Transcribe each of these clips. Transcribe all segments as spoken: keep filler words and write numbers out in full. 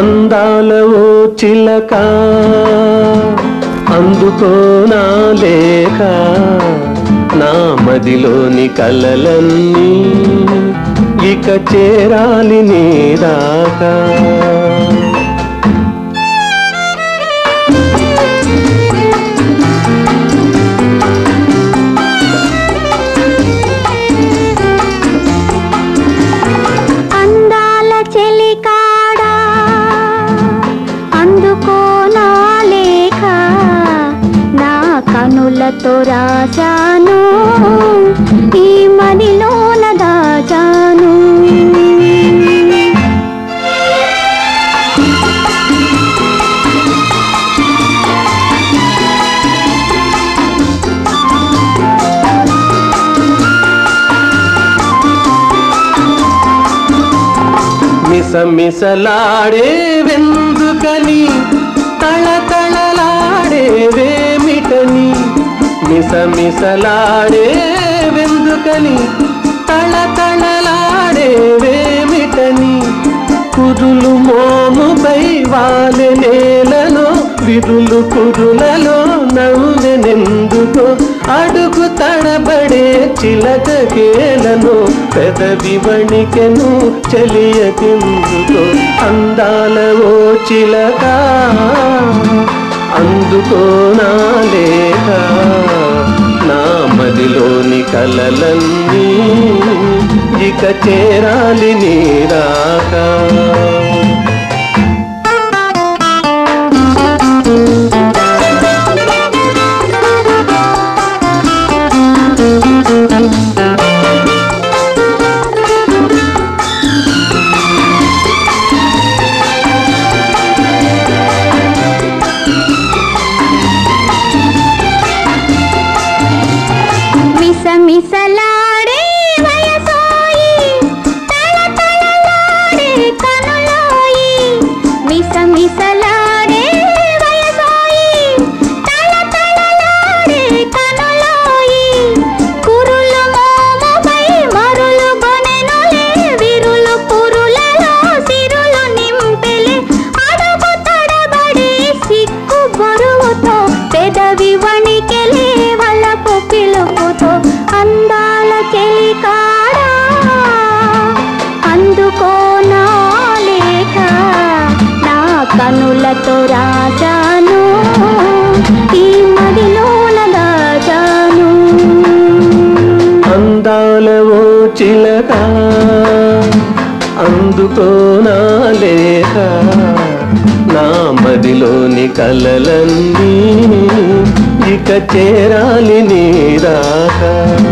అందాల ఓ చిలక అందుకో నా లేఖ నా మదిలోని కలలన్నీ ఇక చేరాలి నీ దాకా కనులతో రాజాను ఈ మదిలోన దాచాను మిసమిసలాడే వెందుకని తళతళలాడే వేమిటని మిసమిసలాడే వెందుకని తళతళలాడే వేమిటని కురులు మోముపై వాలె నేలలో విరులు కురులలో నవ్వెనెందుకో అడుగు తడబడే చిలక కేలను పెదవి వణికెను చెలియకెందుకో అందాల ఓ చిలక అందుకో నా లేఖ నా మదిలోని కలలన్నీ ఇక చేరాలి నీ రాకా మిసలాడే వయసోయి తళతళలాడే కనులోయి మిసమిసలాడే వయసోయి తళతళలాడే కనులోయి కురులు మోముపై మరులు గొనెనులే విరులు పురులలో సిరులు నింపెలే అడుగు తడబడి సిక్కు బరువుతో పెదవి వణికెలే వలపు పిలుపుతో అందాల చెలికాడా అందుకో నా లేఖ నా కనులతో రాజాను ఈ మదిలోన దాచాను అందాల ఓ చిలక అందుకో నా లేఖ నా మదిలోని కలలన్నీ ఇక చేరాలి నీ రాకా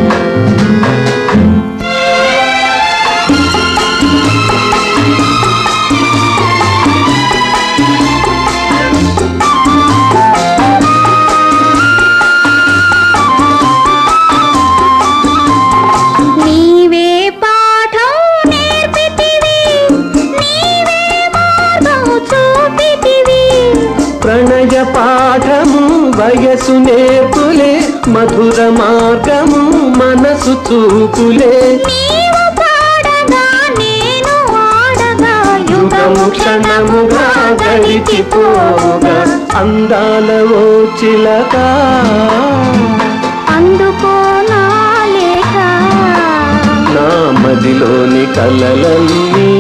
నీవే పాఠం నేర్పితివి నీవే మార్గం చూపితివి ప్రణయ పాఠము వయసు నేర్పులే మధుర మార్గము మనసు చూపులే నీవు పాడగా నేను ఆడగా యుగము క్షణముగా గడిచిపోగా అందాల ఓ చిలక అందుకో నా లేఖ నా మదిలోని కలలన్నీ